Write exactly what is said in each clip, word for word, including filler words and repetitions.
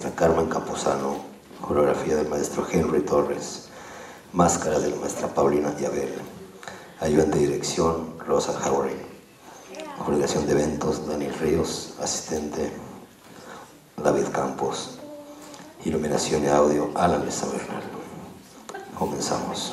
Carmen Campuzano, coreografía del maestro Henry Torres, máscaras de la maestra Paulina Diabel, ayudante de dirección Rosa Jauregui, coordinación de eventos Daniel Ríos, asistente David Campos, iluminación y audio Alan Mesa Bernal. Comenzamos.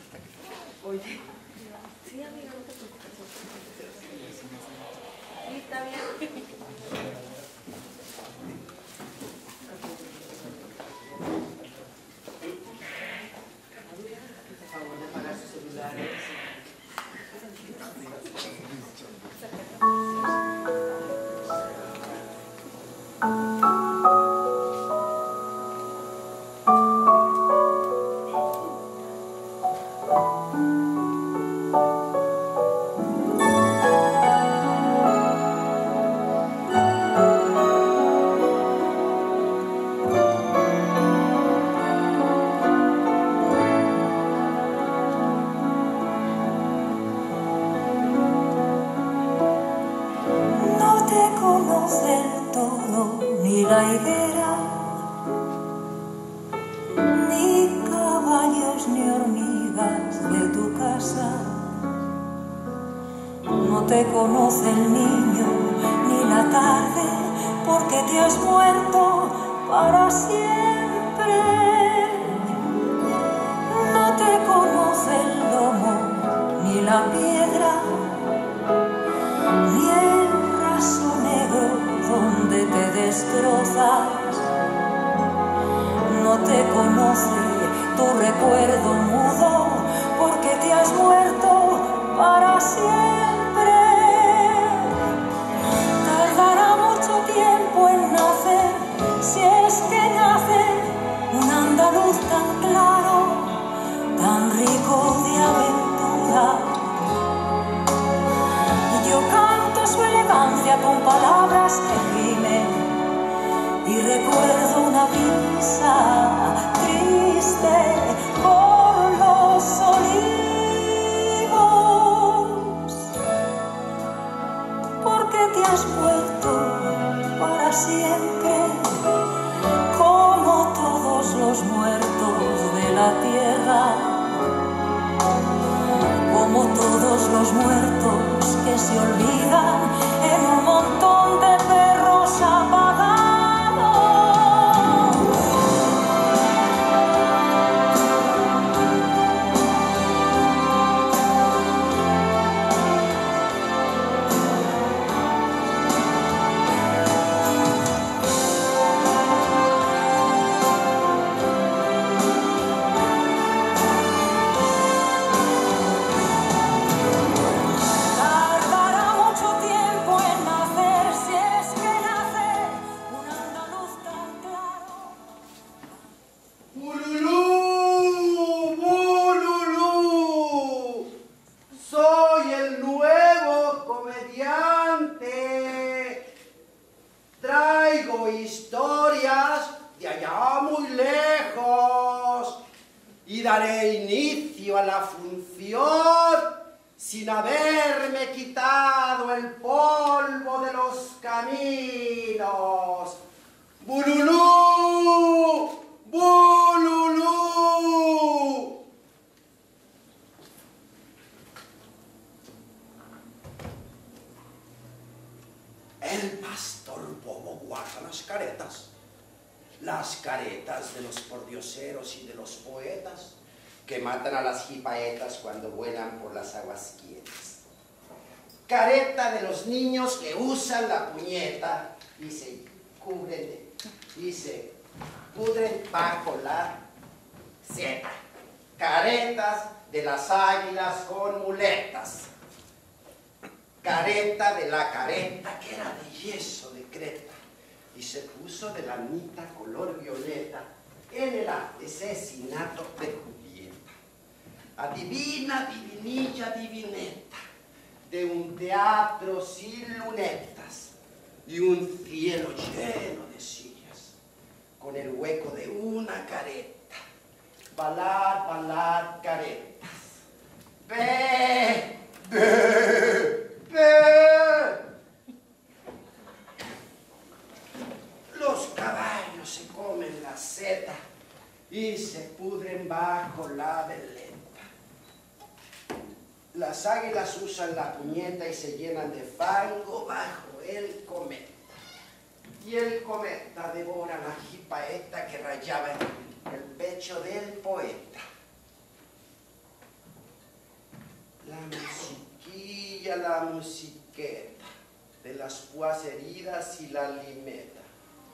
Cuando vuelan por las aguas quietas. Careta de los niños que usan la puñeta y se cubren y se pudren bajo la seta. Caretas de las águilas con muletas. Careta de la careta que era de yeso de Creta y se puso de lanita color violeta en el asesinato de Julieta. Adivina, divinilla, divineta, de un teatro sin lunetas y un cielo lleno de sillas, con el hueco de una careta. Balar, balar, caretas. Ve, ve, ve. Los caballos se comen Las águilas usan la puñeta y se llenan de fango bajo el cometa. Y el cometa devora la jipaeta que rayaba el pecho del poeta. La musiquilla, la musiqueta, de las púas heridas y la limeta.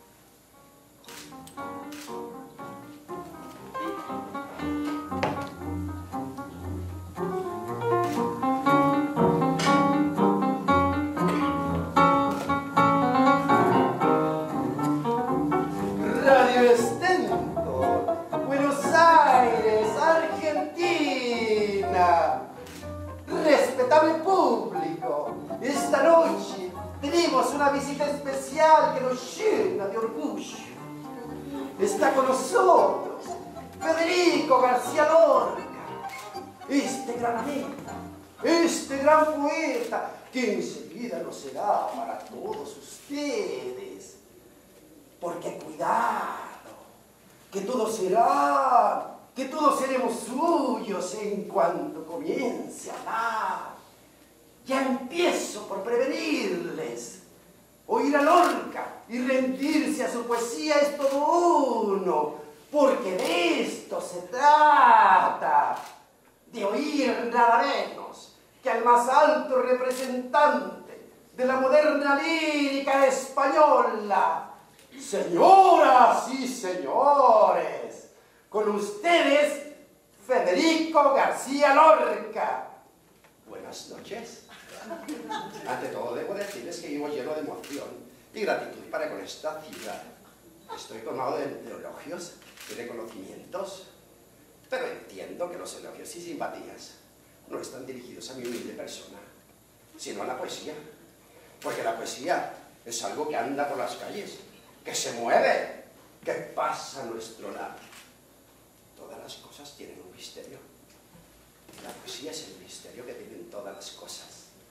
Radio Estento, Buenos Aires, Argentina. Respetable público, esta noche tenemos una visita especial que nos llena de orgullo. Está con nosotros Federico García Lorca, este gran amigo, este gran poeta, que enseguida lo será para todos ustedes. Porque cuidado, que todos serán, que todos seremos suyos en cuanto comience a hablar. Ya empiezo por prevenirles. Oír a Lorca y rendirse a su poesía es todo uno, porque de esto se trata, de oír nada menos que al más alto representante de la moderna lírica española. Señoras y señores, con ustedes, Federico García Lorca. Buenas noches. Ante todo, debo decirles que vivo lleno de emoción y gratitud para con esta ciudad. Estoy colmado de elogios y reconocimientos, pero entiendo que los elogios y simpatías no están dirigidos a mi humilde persona, sino a la poesía. Porque la poesía es algo que anda por las calles, que se mueve, que pasa a nuestro lado. Todas las cosas tienen un misterio. La poesía es el misterio que tienen todas las cosas.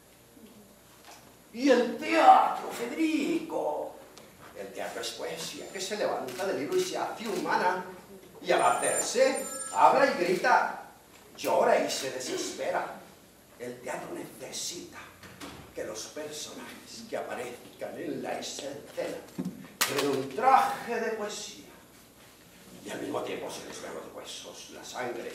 Y el teatro, Federico. El teatro es poesía que se levanta del libro y se hace humana. Y al hacerse, habla y grita, llora y se desespera. El teatro necesita que los personajes que aparezcan en la escena tienen un traje de poesía. Y al mismo tiempo se les ven los huesos, la sangre.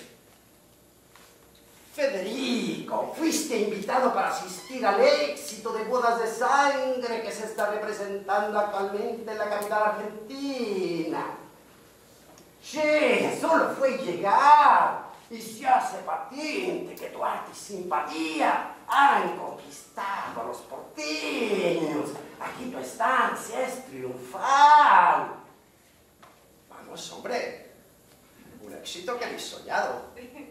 Federico, fuiste invitado para asistir al éxito de Bodas de Sangre que se está representando actualmente en la capital argentina. Che, solo fue llegar y se hace patente que tu arte y simpatía han conquistado a los porteños. Aquí tu estancia es triunfal. Vamos, hombre, un éxito que habéis soñado.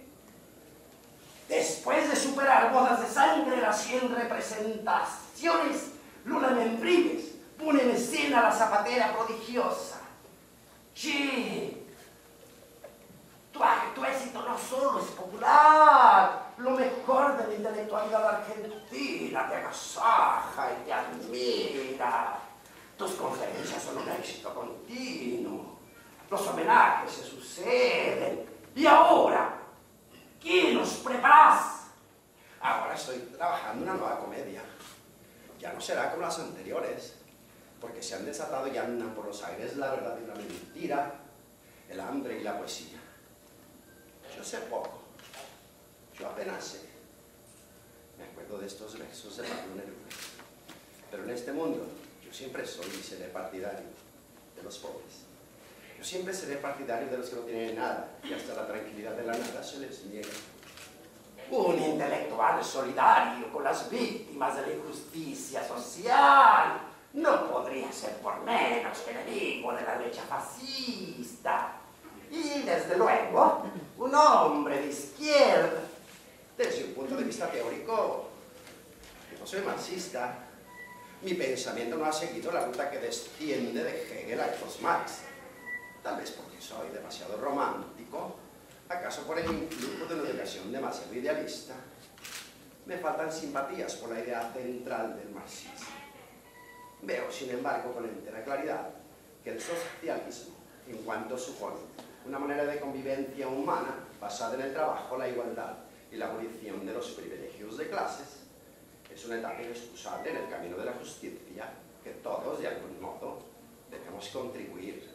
Después de superar Bodas de Sangre, las cien representaciones, Lula Membrives pone en escena La Zapatera Prodigiosa. Che, tu, tu éxito no solo es popular, lo mejor de la intelectualidad argentina te agasaja y te admira. Tus conferencias son un éxito continuo, los homenajes se suceden. Y ahora, ¿qué nos preparás? Ahora estoy trabajando una nueva comedia. Ya no será como las anteriores, porque se han desatado y andan por los aires la verdad y la mentira, el hambre y la poesía. Yo sé poco, yo apenas sé. Me acuerdo de estos versos de Pablo Neruda. Pero en este mundo, yo siempre soy y seré partidario de los pobres. Yo siempre seré partidario de los que no tienen nada, y hasta la tranquilidad de la nada se les niega. Un intelectual solidario con las víctimas de la injusticia social no podría ser por menos que enemigo de la derecha fascista. Y, desde luego, un hombre de izquierda. Desde un punto de vista teórico, yo no soy marxista. Mi pensamiento no ha seguido la ruta que desciende de Hegel a Karl Marx. Tal vez porque soy demasiado romántico, acaso por el influjo de una educación demasiado idealista. Me faltan simpatías por la idea central del marxismo. Veo, sin embargo, con entera claridad que el socialismo, en cuanto supone una manera de convivencia humana basada en el trabajo, la igualdad y la abolición de los privilegios de clases es una etapa inexcusable en el camino de la justicia que todos, de algún modo, debemos contribuir.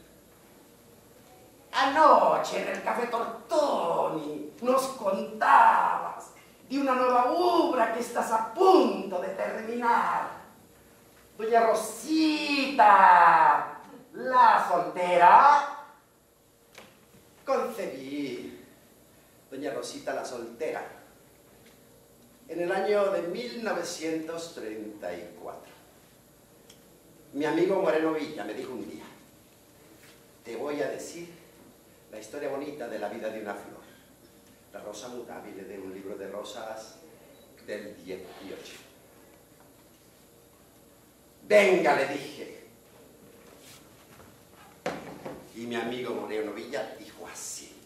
Anoche en el Café Tortoni nos contabas de una nueva obra que estás a punto de terminar. Doña Rosita, la soltera. Concebí Doña Rosita la soltera en el año de mil novecientos treinta y cuatro. Mi amigo Moreno Villa me dijo un día: te voy a decir la historia bonita de la vida de una flor, la rosa mutable de un libro de rosas del dieciocho. Venga, le dije. Y mi amigo Moreno Villa dijo así: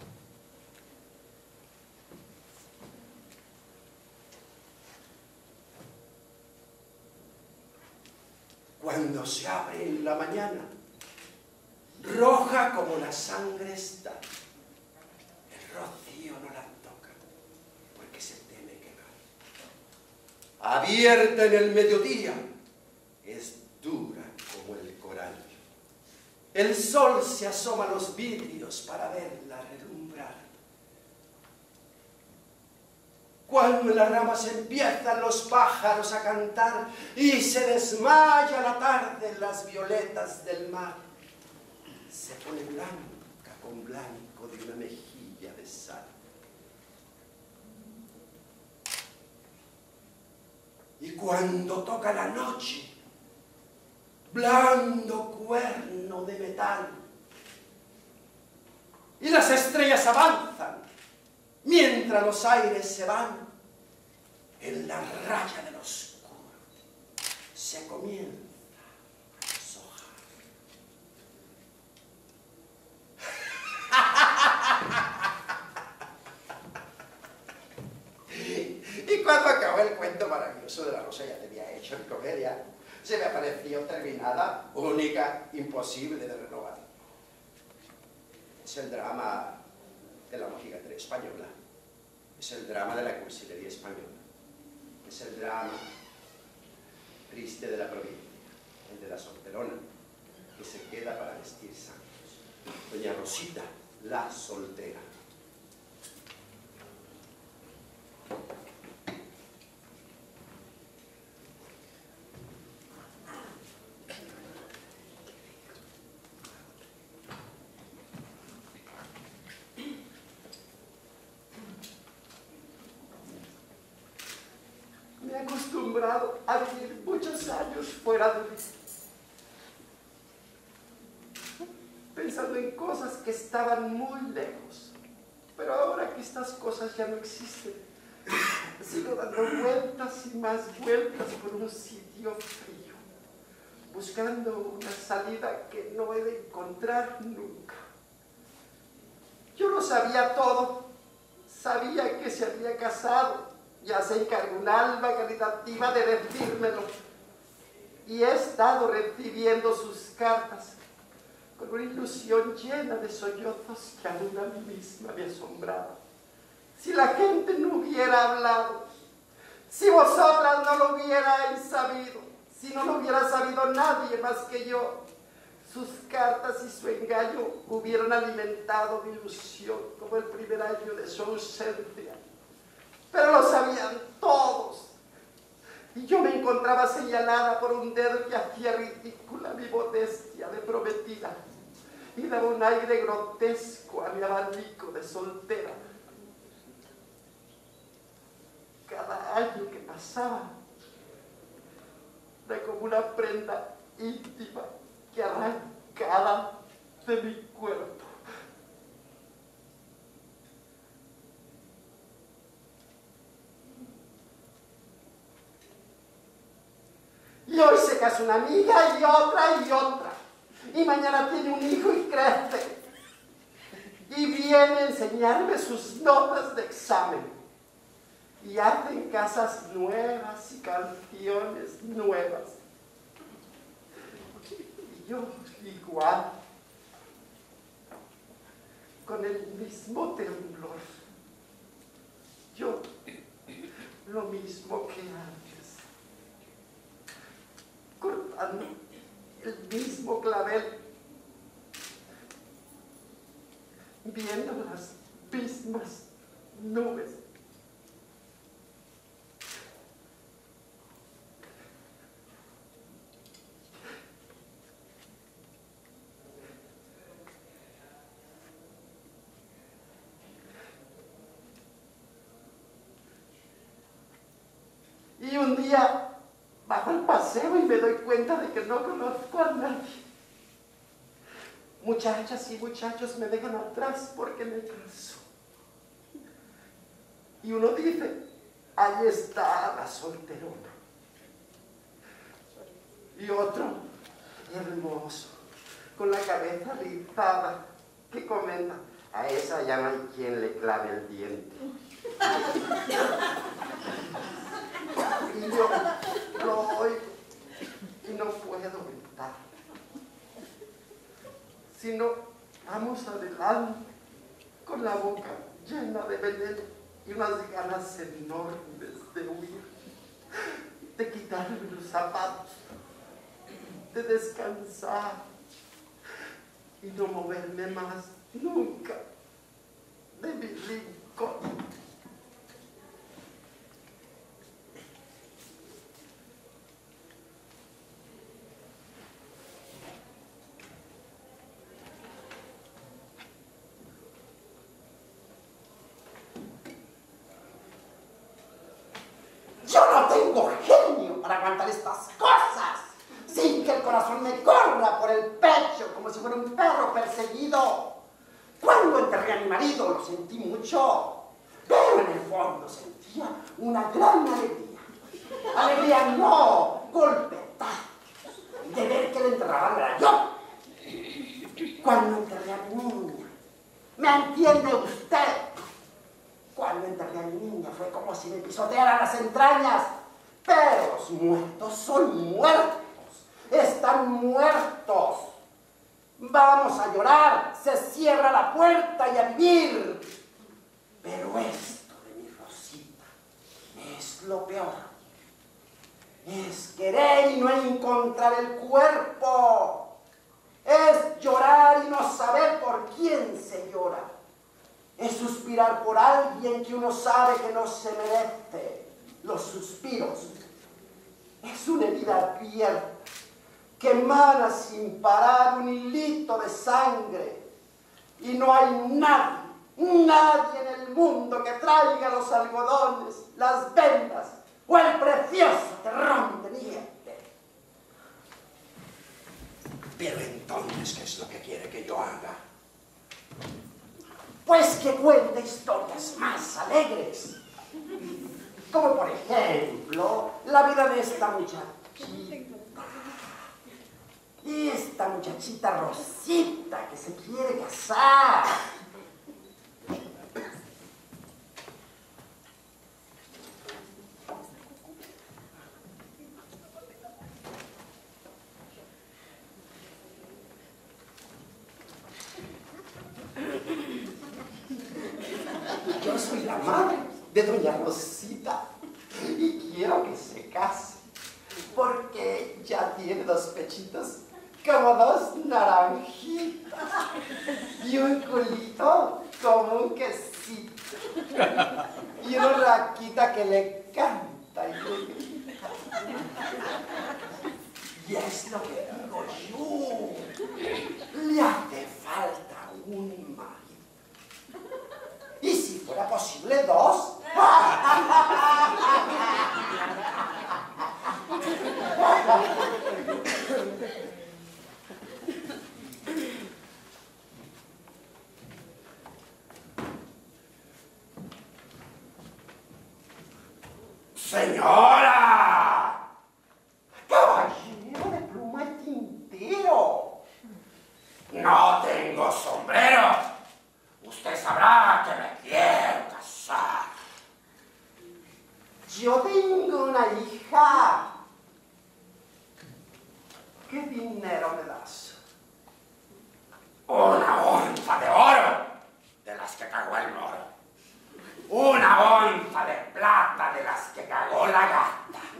cuando se abre en la mañana, roja como la sangre está, el rocío no la toca, porque se teme quemar. Abierta en el mediodía, es dura como el coral. El sol se asoma a los vidrios para verla relumbrar. Cuando en las ramas empiezan los pájaros a cantar y se desmaya la tarde en las violetas del mar, se pone blanca con blanco de una mejilla de sal. Y cuando toca la noche, blando cuerno de metal, y las estrellas avanzan mientras los aires se van, en la raya del oscuro se comienza a deshojar. Y cuando acabó el cuento maravilloso de la rosa ya tenía hecho en comedia, se me apareció terminada, única, imposible de renovar. Es el drama de la lógica española, es el drama de la cursilería española, es el drama triste de la provincia, el de la solterona, que se queda para vestir santos. Doña Rosita, la soltera. Acostumbrado a vivir muchos años fuera de mí, pensando en cosas que estaban muy lejos, pero ahora que estas cosas ya no existen, sigo dando vueltas y más vueltas por un sitio frío, buscando una salida que no he de encontrar nunca. Yo lo sabía todo, sabía que se había casado. Ya se encargó un alma caritativa de decírmelo. Y he estado recibiendo sus cartas con una ilusión llena de sollozos que aún a mí misma me asombraba. Si la gente no hubiera hablado, si vosotras no lo hubierais sabido, si no lo hubiera sabido nadie más que yo, sus cartas y su engaño hubieran alimentado mi ilusión como el primer año de su ausencia. Pero lo sabían todos, y yo me encontraba señalada por un dedo que hacía ridícula mi modestia de prometida y daba un aire grotesco a mi abanico de soltera. Cada año que pasaba era como una prenda íntima que arrancaba de mi cuerpo. Y hoy se casa una amiga y otra y otra. Y mañana tiene un hijo y crece. Y viene a enseñarme sus notas de examen. Y hacen casas nuevas y canciones nuevas. Y yo igual, con el mismo temblor. Yo lo mismo que antes, cortando el mismo clavel, viendo las mismas nubes. Y un día bajo el paseo y me doy cuenta de que no conozco a nadie. Muchachas y muchachos me dejan atrás porque me canso. Y uno dice, ahí está la solterona. Y otro, hermoso, con la cabeza rizada, que comenta, a esa ya no hay quien le clave el diente. Y yo lo oigo y no puedo evitar. Sino vamos adelante con la boca llena de veneno y unas ganas enormes de huir, de quitarme los zapatos, de descansar y no moverme más nunca de mi rincón. Yo no tengo genio para aguantar estas cosas sin que el corazón me corra por el pecho como si fuera un perro perseguido. Cuando enterré a mi marido lo sentí mucho, pero en el fondo sentía una gran alegría. Alegría no, golpetadas de ver que el enterrador era yo. Cuando enterré a mi niña, ¿me entiende usted? Cuando enterré a mi niña fue como si me pisotearan las entrañas. Pero los muertos son muertos. Están muertos. Vamos a llorar. Se cierra la puerta y a vivir. Pero esto de mi Rosita es lo peor. Es querer y no encontrar el cuerpo. Es llorar y no saber por quién se llora. Es suspirar por alguien que uno sabe que no se merece los suspiros. Es una herida abierta que emana sin parar un hilito de sangre. Y no hay nadie, nadie en el mundo que traiga los algodones, las vendas o el precioso terrón de nieve. Pero entonces, ¿qué es lo que quiere que yo haga? Pues que cuente historias más alegres. Como por ejemplo, la vida de esta muchachita. Esta muchachita Rosita que se quiere casar. Yo soy la madre de doña Rosita y quiero que se case porque ya tiene dos pechitos como dos naranjitas y un culito como un quesito y una raquita que le canta y le grita. Y es lo que digo yo, le hace falta un marido. Y si fuera posible, dos. ¡Señora! ¡Caballero de pluma y tintero! No tengo sombrero. Usted sabrá que me quiero casar. Yo tengo una hija. ¿Qué dinero me das? Una onza de oro, de las que cagó el moro. Una onza de plata, de las que que cagó la gata.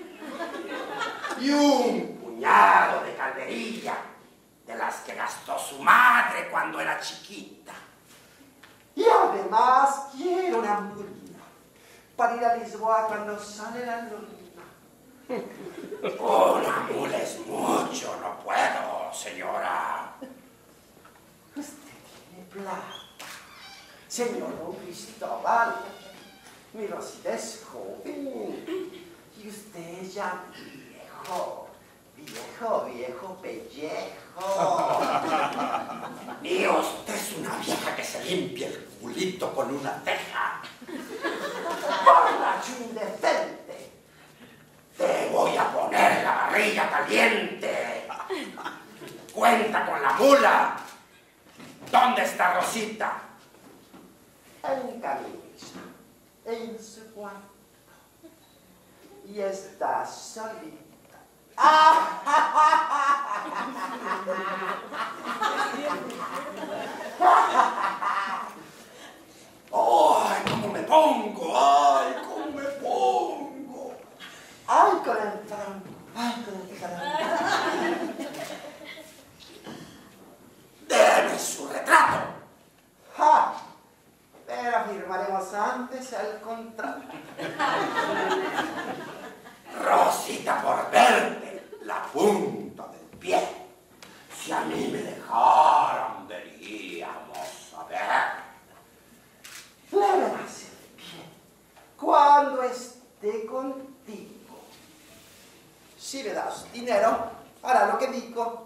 Y un puñado de calderilla de las que gastó su madre cuando era chiquita. Y además quiero una mulina para ir a Lisboa cuando sale la luna. Una mula es mucho, no puedo, señora. Usted tiene plata. Señor Don Cristóbal, mi Rosita es joven y usted es ya viejo, viejo, viejo pellejo. Y usted es una vieja que se limpia el culito con una teja. Borracho indecente, te voy a poner la barriga caliente. Cuenta con la mula. ¿Dónde está Rosita? En camisa, en su cuarto, y está solita. ¡Ay, cómo me pongo! ¡Ay, cómo me pongo! ¡Ay, con el tronco! ¡Ay, con el tronco! ¡Deme su retrato! ¡Ja! Pero firmaremos antes el contrato. Rosita, por verte la punta del pie. Si a mí me dejaran, veríamos a ver. Le verás el pie cuando esté contigo. Si me das dinero, hará lo que digo.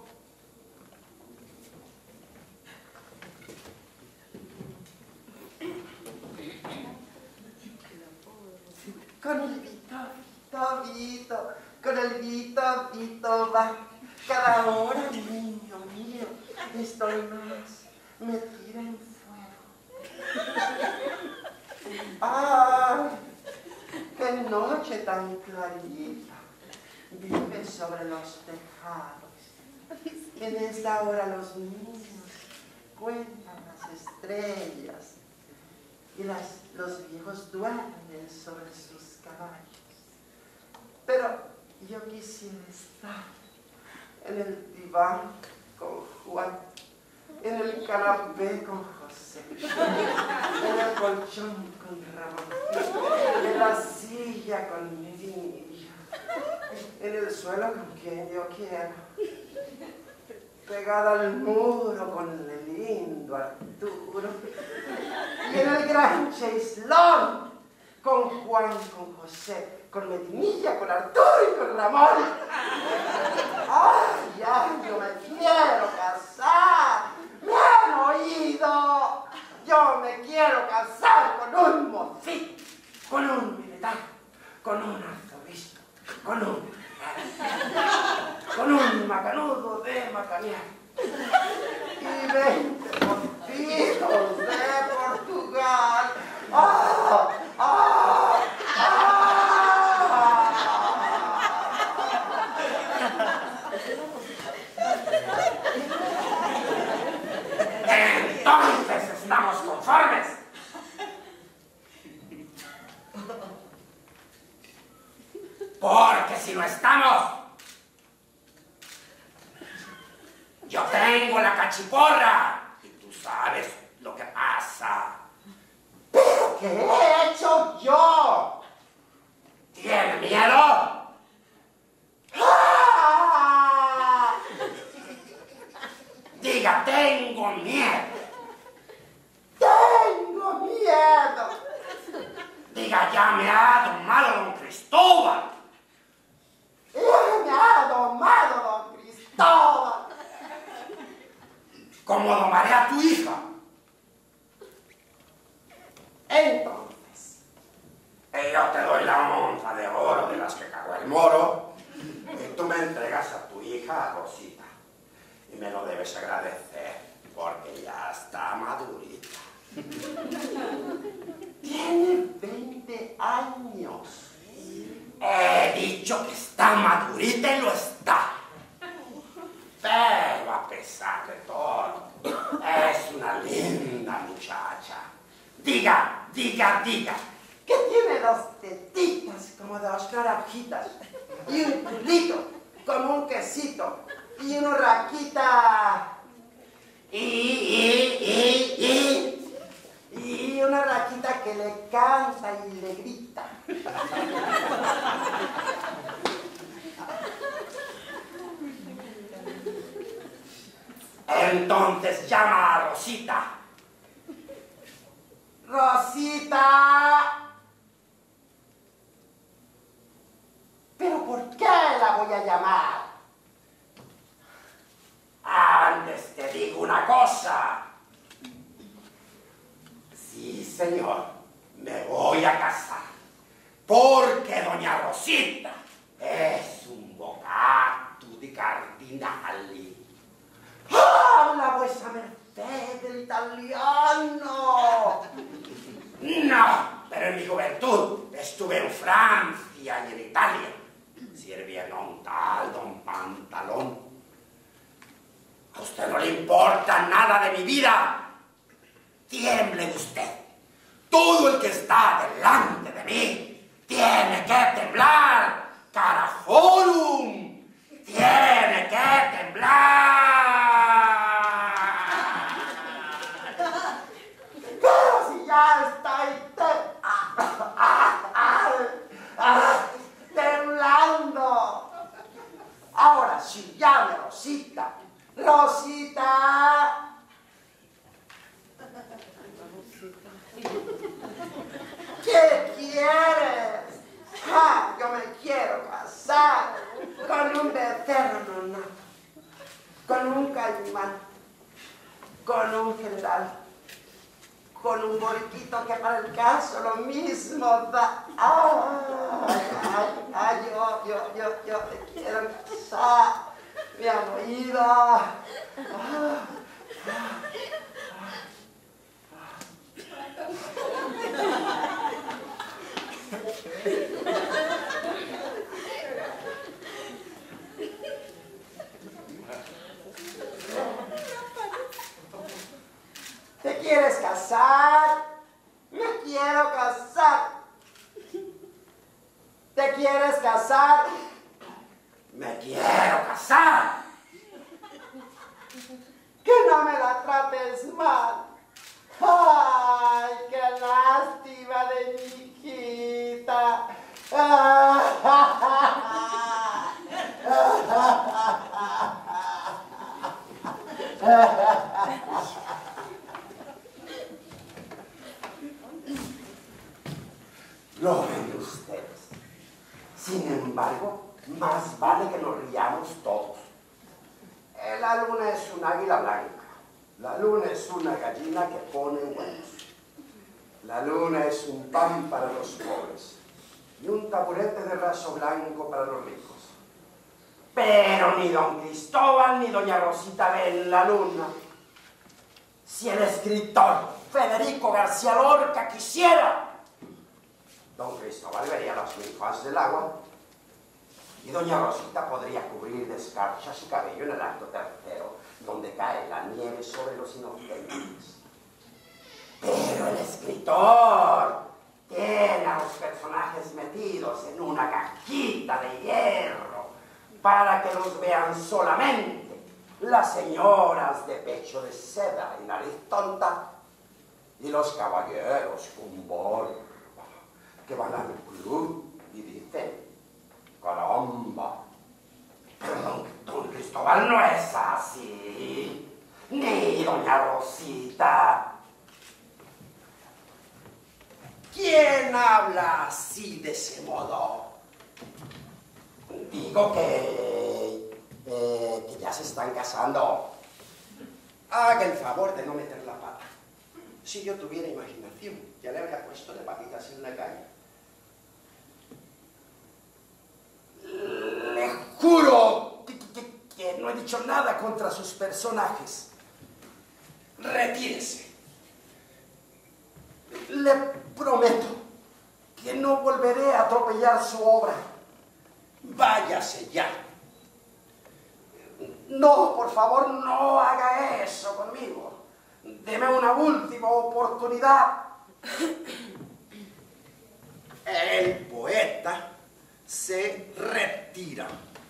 Con el Vito, Vito, Vito, con el Vito, Vito va. Cada hora, niño mío, estoy más metida en fuego. ¡Ay! ¡Qué noche tan clarita! Vive sobre los tejados. En esta hora los niños cuentan las estrellas y las, los viejos duermen sobre sus caballos. Pero yo quisiera estar en el diván con Juan, en el canapé con José, en el colchón con Ramón, en la silla con mi niño, en el suelo con quien yo quiero, pegada al muro con el lindo Arturo, y en el gran chaislón con Juan, con José, con Medinilla, con Arturo y con Ramón. ¡Ay, ay, yo me quiero casar! ¡Me han oído! Yo me quiero casar con un mocito, con un militar, con un arzobispo, con un con un macanudo de macanear. Y veinte motivos de Portugal. ¡Ah! ¡Ah! Entonces estamos conformes. Porque si no estamos, yo tengo la cachiporra y tú sabes lo que pasa. ¿Pero qué he hecho yo? ¿Tiene miedo? ¡Ah! Diga, tengo miedo. Tengo miedo. Diga, ya me ha domado don Cristóbal. Ya me ha domado don Cristóbal. ¿Cómo domaré a tu hija? Entonces, yo te doy la onza de oro de las que cagó el moro y tú me entregas a tu hija, a Rosita. Y me lo debes agradecer porque ya está madurita. Tiene veinte años. He dicho que está madurita y lo está. Pero a pesar de todo, es una linda muchacha. Diga, diga, diga, que tiene dos tetitas con como dos naranjitas, y un culito como un quesito, y una raquita, y, y, y, y, y una raquita que le canta y le grita. Entonces llama a Rosita. Rosita. ¿Pero por qué la voy a llamar? Antes te digo una cosa. Sí, señor, me voy a casar. Porque doña Rosita es un bocato de cardinali. ¡Habla vuesa merced del italiano! No, pero en mi juventud estuve en Francia y en Italia, sirviendo a un tal don Pantalón. A usted no le importa nada de mi vida. Tiemble usted. Todo el que está delante de mí tiene que temblar. Carajorum. Tiene que temblar. Pero si ya está ahí te... ah, ah, ah, ah, temblando. Ahora sí, llame Rosita. Rosita. ¿Qué quieres? Ah, yo me quiero casar con un becerro, no, no, con un caimán, con un general, con un borriquito que para el caso lo mismo da. Ay, ay, ay, yo, yo, yo, yo te quiero casar, mi han oído. Ah, ah, ¿Te quieres casar? Me quiero casar. ¿Te quieres casar? Me quiero casar. Que no me la trates mal. ¡Ay, qué lástima de mi hijita! Lo ven ustedes. Sin embargo, más vale que nos riamos todos. La luna es un águila blanca. La luna es una gallina que pone huevos. La luna es un pan para los pobres y un taburete de raso blanco para los ricos. Pero ni don Cristóbal ni doña Rosita ven la luna. Si el escritor Federico García Lorca quisiera, don Cristóbal vería las ninfas del agua y doña Rosita podría cubrir de escarcha su cabello en el acto tercero, donde cae la nieve sobre los inocentes. Pero el escritor tiene a los personajes metidos en una cajita de hierro para que los vean solamente las señoras de pecho de seda y nariz tonta y los caballeros con barba que van al club y dicen: caramba, pero don, don Cristóbal no es así, ni doña Rosita. ¿Quién habla así de ese modo? Digo que, eh, que ya se están casando. Haga el favor de no meter la pata. Si yo tuviera imaginación, ya le habría puesto de patitas en la calle. Le juro que, que, que no he dicho nada contra sus personajes. Retírese. Le prometo que no volveré a atropellar su obra. Váyase ya. No, por favor, no haga eso conmigo. Deme una última oportunidad. El poeta se retira.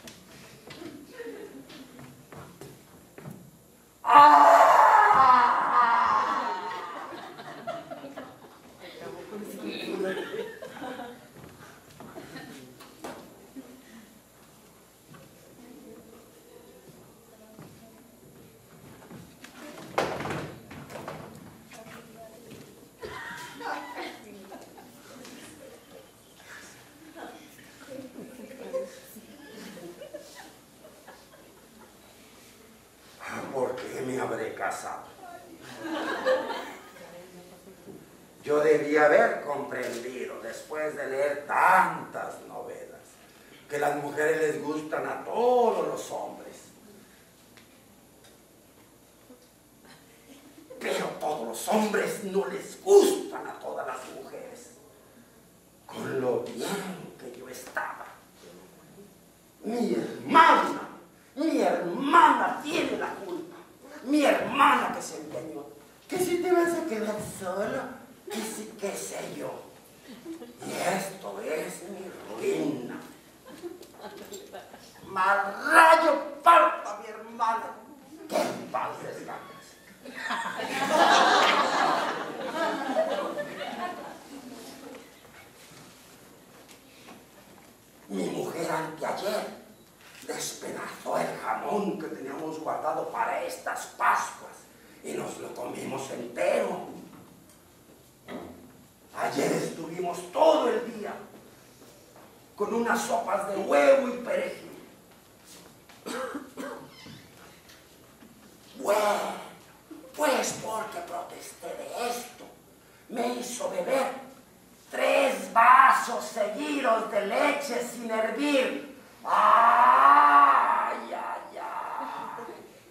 ¡Ah! ¿Por qué me habré casado? Yo debía haber comprendido, después de leer tantas novelas, que las mujeres les gustan a todos los hombres. Pero todos los hombres no les gustan a todas las mujeres. Con lo bien que yo estaba. Mi hermana, mi hermana tiene la culpa. Mi hermana que se empeñó. Que si te vas a quedar sola, que si, qué sé yo. Y esto es mi ruina. Mal rayo parta mi hermana. Que en paz descanse. Mi mujer anteayer despedazó el jamón que teníamos guardado para estas Pascuas y nos lo comimos entero. Ayer estuvimos todo el día con unas sopas de huevo y perejil. Bueno, pues porque protesté de esto, me hizo beber tres vasos seguidos de leche sin hervir. ¡Ay, ay, ay!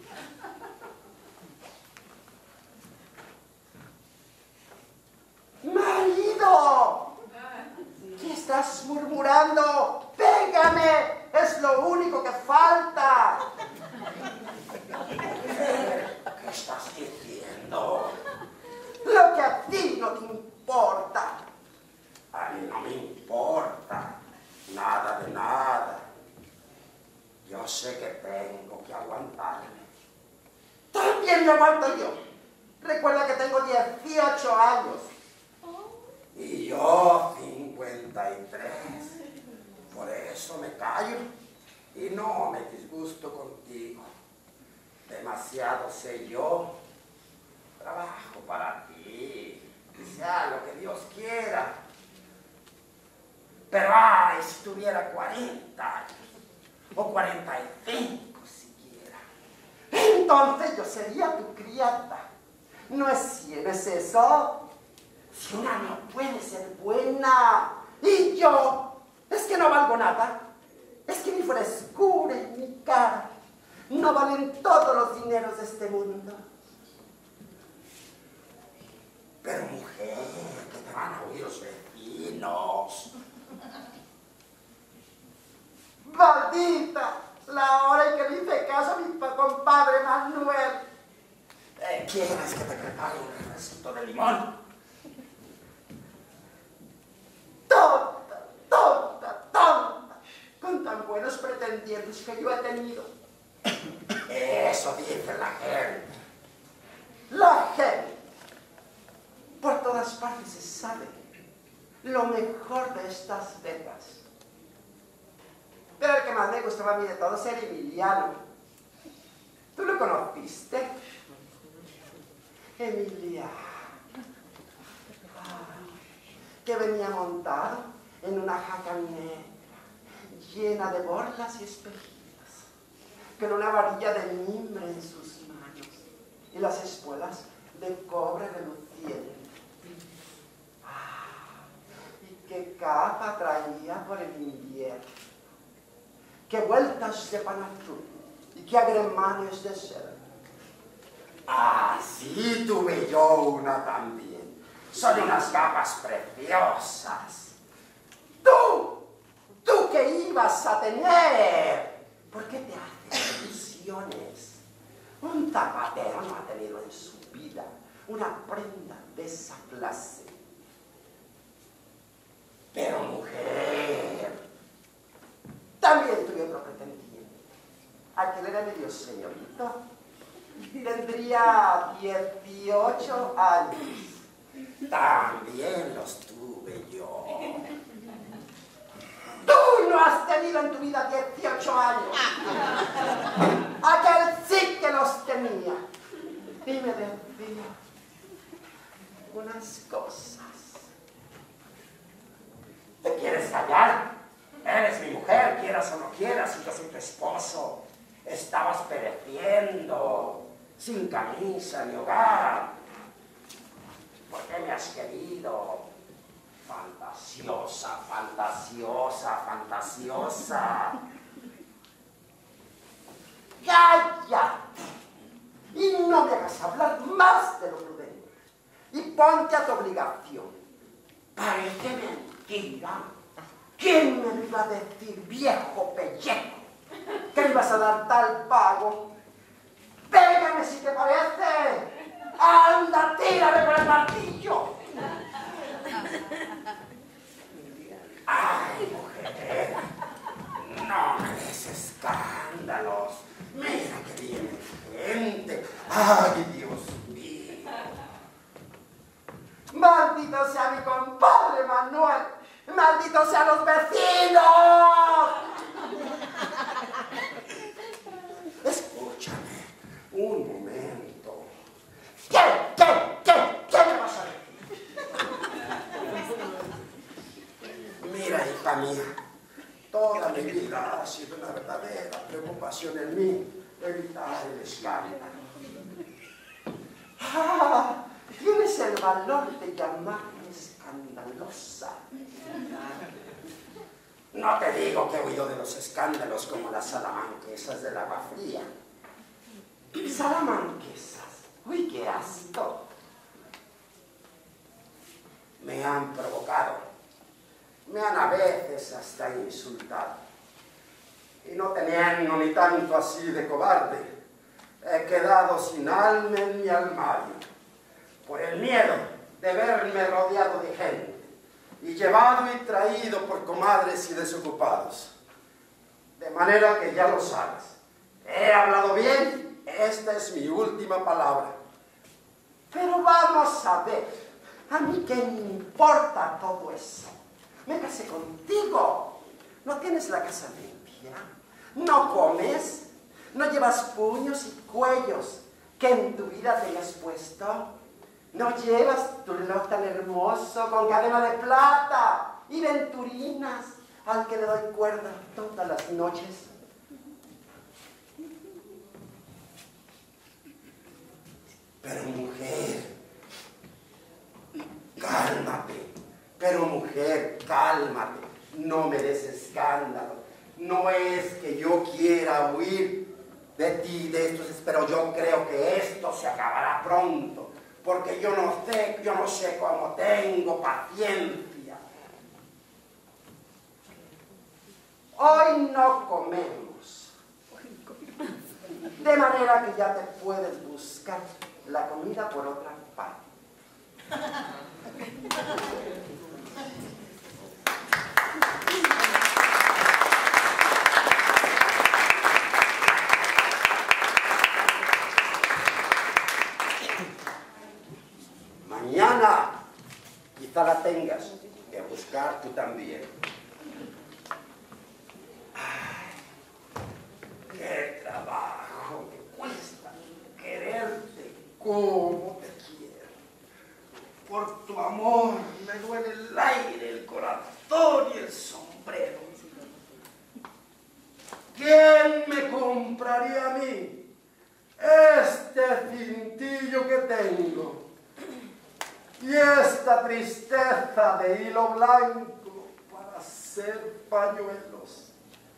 ¡Marido! ¿Qué estás murmurando? ¡Pégame! Es lo único que falta. ¿Qué estás diciendo? Lo que a ti no te importa. A mí no me importa nada de nada. Yo sé que tengo que aguantarme. También me aguanto yo. Recuerda que tengo dieciocho años. Y yo cincuenta y tres. Por eso me callo y no me disgusto contigo. Demasiado sé yo. Trabajo para ti. Sea lo que Dios quiera. Pero ay, si tuviera cuarenta años. O cuarenta y cinco siquiera. Entonces yo sería tu criada. ¿No es, ¿no es eso? Si una no puede ser buena. Y yo, es que no valgo nada. Es que mi frescura y mi cara no valen todos los dineros de este mundo. Pero mujer, que te van a oír los vecinos. ¡Maldita! La hora en que le hice caso a mi compadre Manuel. Eh, ¿Quieres que te prepare un refresquito de limón? ¡Tonta, tonta, tonta! Con tan buenos pretendientes que yo he tenido. Eso dice la gente. La gente. Por todas partes se sabe lo mejor de estas becas. Pero el que más me gustaba a mí de todos era Emiliano. ¿Tú lo conociste? Emiliano. Ah, que venía montado en una jaca negra, llena de borlas y espejillas, con una varilla de mimbre en sus manos y las espuelas de cobre reluciente. Ah, y qué capa traía por el invierno. ¡Qué vueltas de panatú! ¡Y qué agremanes de seda! ¡Ah, sí, tuve yo una también! Son unas capas preciosas. ¡Tú! ¿Tú qué ibas a tener? ¿Por qué te haces ilusiones? Un zapatero no ha tenido en su vida una prenda de esa clase. Pero mujer, También tuve otro pretendiente. Aquel era medio señorito. Tendría dieciocho años. También los tuve yo. Tú no has tenido en tu vida dieciocho años. Aquel sí que los tenía. Y me decía unas cosas. ¿Te quieres callar? Eres mi mujer, quieras o no quieras, y yo soy tu esposo. Estabas pereciendo, sin camisa ni hogar. ¿Por qué me has querido? Fantasiosa, fantasiosa, fantasiosa. ¡Cállate! Y no me hagas hablar más de lo prudente. Y ponte a tu obligación. Parece mentira. ¿Quién me lo iba a decir, viejo pellejo? ¿Que me ibas a dar tal pago? ¡Pégame si te parece! ¡Anda, tírame con el martillo! ¡Ay, mujer! No me des escándalos. Mira que viene gente. ¡Ay, Dios mío! ¡Maldito sea mi compadre Manuel! ¡Malditos sean los vecinos! Escúchame un momento. ¿Qué? ¿Qué? ¿Qué? ¿Qué me vas a decir? Mira, hija mía, toda mi vida ha sido una verdadera preocupación en mí evitar el escándalo. Ah, tienes el valor de llamarme escandalosa. No te digo que he huido de los escándalos como las salamanquesas del agua fría. Salamanquesas, uy, qué asco. Me han provocado, me han a veces hasta insultado. Y no teniendo ni tanto así de cobarde, he quedado sin alma en mi armario, por el miedo de verme rodeado de gente, y llevado y traído por comadres y desocupados. De manera que ya lo sabes, he hablado bien, esta es mi última palabra. Pero vamos a ver, a mí qué me importa todo eso. Me casé contigo, no tienes la casa limpia, no comes, no llevas puños y cuellos que en tu vida te hayas puesto. No llevas tu reloj tan hermoso con cadena de plata y venturinas al que le doy cuerda todas las noches. Pero mujer, cálmate. Pero mujer, cálmate. No me des escándalo. No es que yo quiera huir de ti, de estos, pero yo creo que esto se acabará pronto. Porque yo no sé, yo no sé cómo tengo paciencia. Hoy no comemos. De manera que ya te puedes buscar la comida por otra parte. Mañana quizá la tengas que buscar tú también. Ay, qué trabajo me cuesta quererte como te quiero. Por tu amor me duele el aire, el corazón y el sombrero. ¿Quién me compraría a mí este cintillo que tengo? Y esta tristeza de hilo blanco para hacer pañuelos.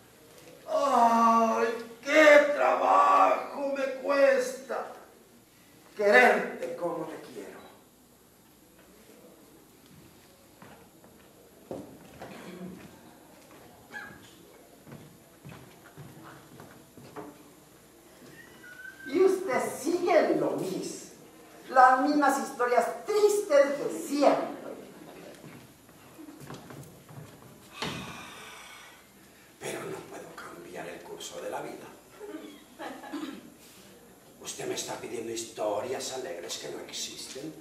¡Ay, qué trabajo me cuesta quererte como te quiero! Y usted sigue en lo mismo. Las mismas historias tristes de siempre. pero no puedo cambiar el curso de la vida. Usted me está pidiendo historias alegres que no existen.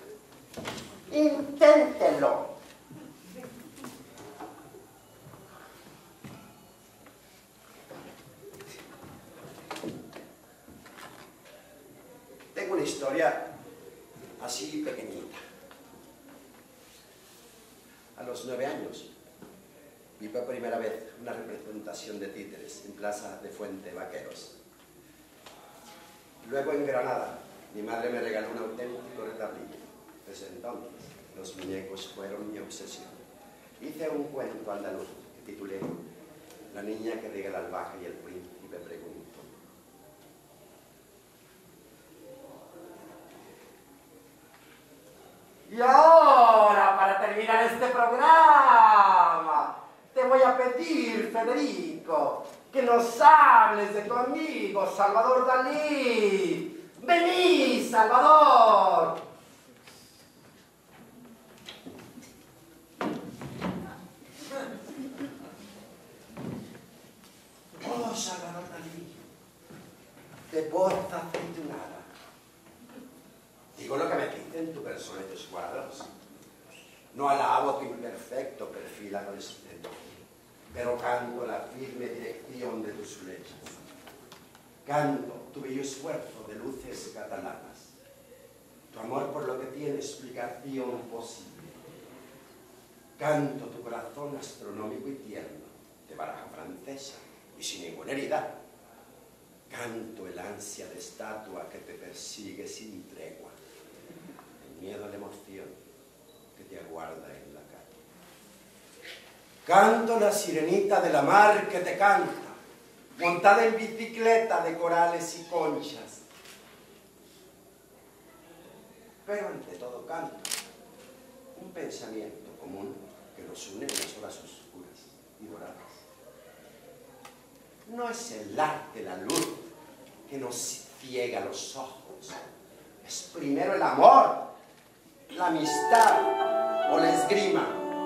Inténtelo. Tengo una historia así pequeñita. A los nueve años vi por primera vez una representación de títeres en Plaza de Fuente Vaqueros. Luego en Granada, mi madre me regaló un auténtico retablillo. Desde entonces, los muñecos fueron mi obsesión. Hice un cuento andaluz que titulé La niña que riega la albahaca y el príncipe preguntó. Y ahora, para terminar este programa, te voy a pedir, Federico, que nos hables de tu amigo Salvador Dalí. ¡Vení, Salvador! Oh, Salvador Dalí, de voz aceitunada. Digo lo que me dicen tu persona y tus cuadros. No alabo tu imperfecto perfil adolescente, pero canto la firme dirección de tus flechas. Canto tu bello esfuerzo de luces catalanas. Tu amor por lo que tiene explicación posible. Canto tu corazón astronómico y tierno, de baraja francesa y sin ninguna herida. Canto el ansia de estatua que te persigue sin tregua. El miedo a la emoción que te aguarda en la calle. Canto la sirenita de la mar que te canta, montada en bicicleta de corales y conchas. Pero ante todo canto un pensamiento común que nos une en las horas oscuras y doradas. No es el arte, la luz, que nos ciega los ojos. Es primero el amor, la amistad o la esgrima.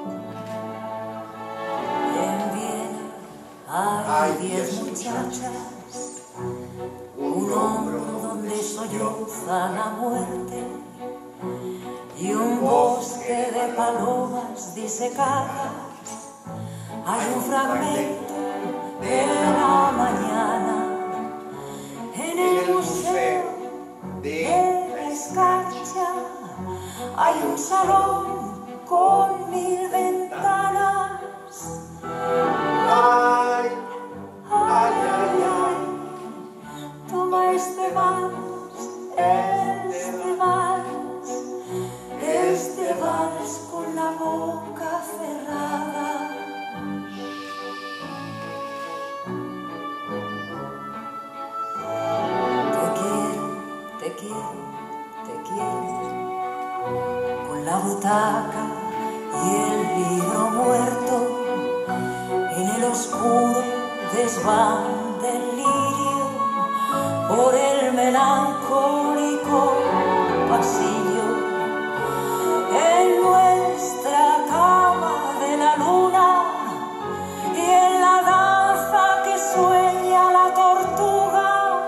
En Viena hay diez muchachas, un hombro donde solloza la muerte y un bosque de palomas disecadas. Hay un fragmento de la mañana en el museo de la escarcha. Hay un salón con mil ventanas. Ay, ay, ay, ay. Toma este vals, este vals, este vals con la boca cerrada. Te quiero, te quiero, con la butaca y el libro muerto, en el oscuro desván del lirio, por el melancólico pasillo, en nuestra cama de la luna y en la danza que sueña la tortuga.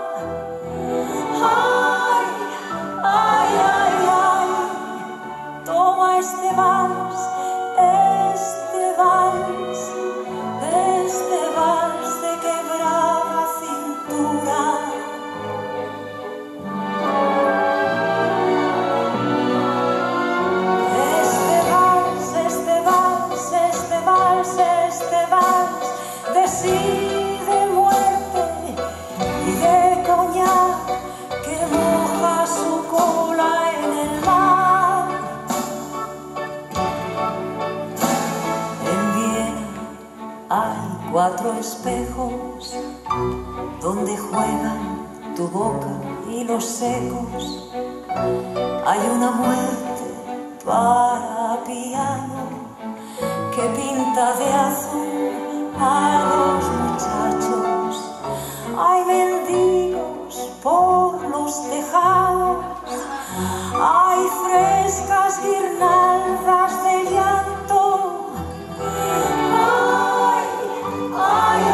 Ay, ay, ay, ay, toma este vals, este vals, este vals de quebrada cintura. Este vals, este vals, este vals, este vals de sí, de muerte y de coñac que moja su cola en el mar. En Viena hay cuatro espejos donde juegan tu boca y los secos. Hay una muerte para piano que pinta de azul a los muchachos. Hay mendigos por los tejados, hay frescas guirnaldas de llanto. Ay, ay,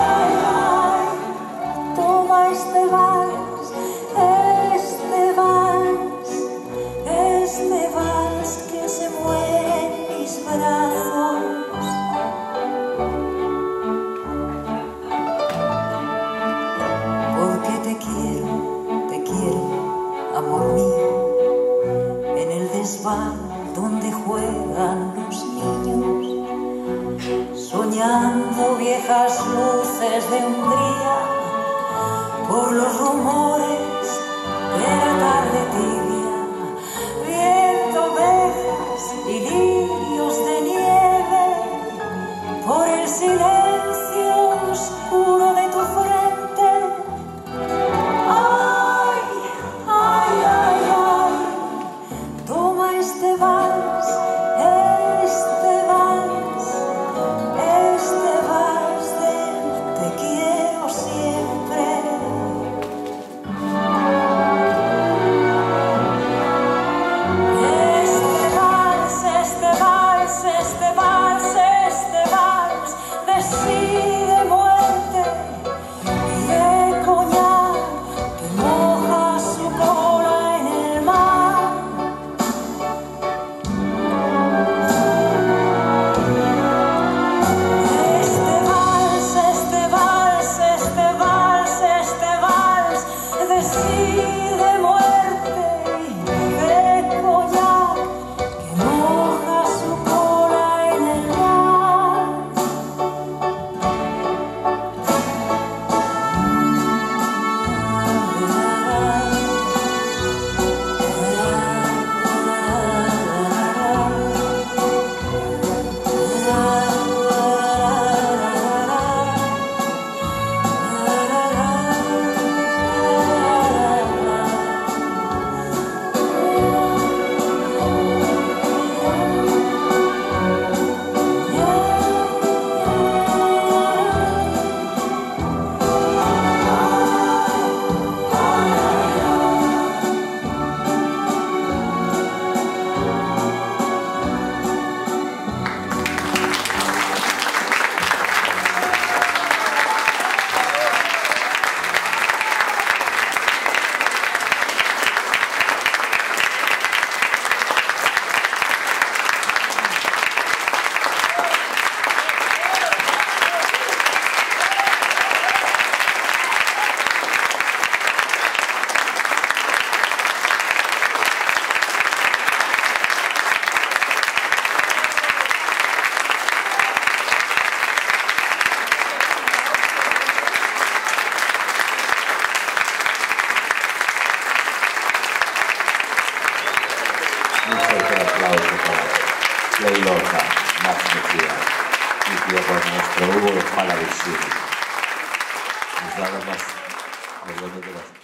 Max Mejía, y por nuestro Hugo Palavicini. Nos nada más, nos vemos de las